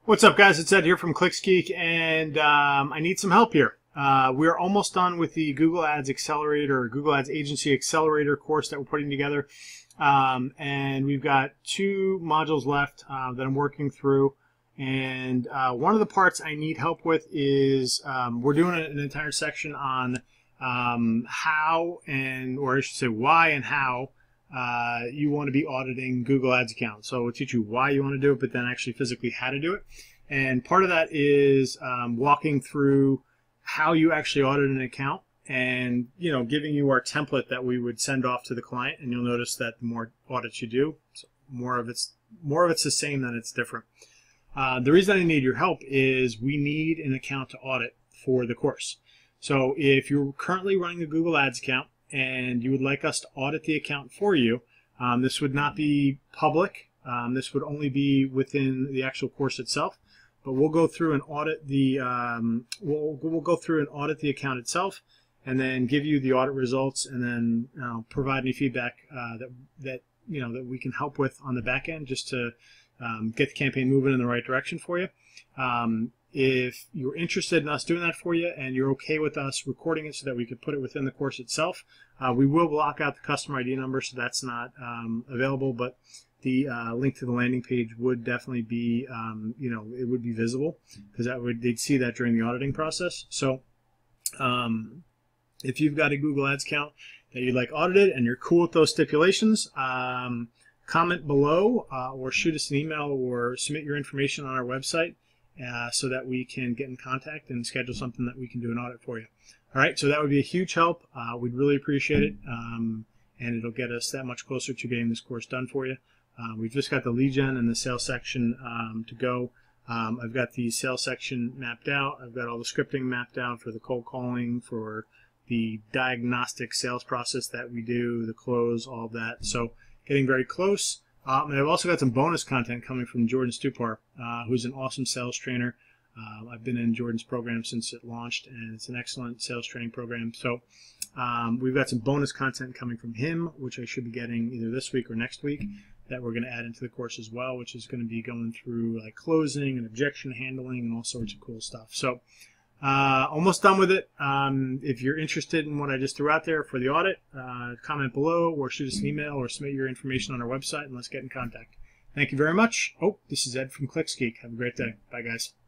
What's up, guys? It's Ed here from ClicksGeek, and I need some help here. We're almost done with the Google Ads Accelerator or Google Ads Agency Accelerator course that we're putting together, and we've got 2 modules left that I'm working through. And one of the parts I need help with is we're doing an entire section on how or I should say why and how you want to be auditing Google Ads accounts. So we'll teach you why you want to do it, but then actually physically how to do it. And part of that is walking through how you actually audit an account, and giving you our template that we would send off to the client. And you'll notice that the more audits you do, more of it's the same than it's different. The reason I need your help is we need an account to audit for the course. So if you're currently running a Google Ads account and you would like us to audit the account for you, this would not be public. This would only be within the actual course itself. But we'll go through and audit the we'll go through and audit the account itself, and then give you the audit results, and then provide any feedback that we can help with on the back end, just to get the campaign moving in the right direction for you. If you're interested in us doing that for you, and you're okay with us recording it so that we could put it within the course itself, we will block out the customer ID number, so that's not available. But the link to the landing page would definitely be, it would be visible, because they'd see that during the auditing process. So if you've got a Google Ads account that you'd like audited and you're cool with those stipulations, comment below or shoot us an email or submit your information on our website so that we can get in contact and schedule something that we can do an audit for you. All right, so that would be a huge help. We'd really appreciate it, and it'll get us that much closer to getting this course done for you. We've just got the lead gen and the sales section to go. I've got the sales section mapped out. I've got all the scripting mapped out for the cold calling, for the diagnostic sales process that we do, the close, all of that. So getting very close. And I've also got some bonus content coming from Jordan Stupar, who's an awesome sales trainer. I've been in Jordan's program since it launched, and it's an excellent sales training program. So we've got some bonus content coming from him, which I should be getting either this week or next week, that we're going to add into the course as well, which is going to be going through like closing and objection handling and all sorts of cool stuff. So almost done with it. If you're interested in what I just threw out there for the audit, comment below or shoot us an email or submit your information on our website, and let's get in contact. Thank you very much. This is Ed from ClicksGeek. Have a great day. Bye, guys.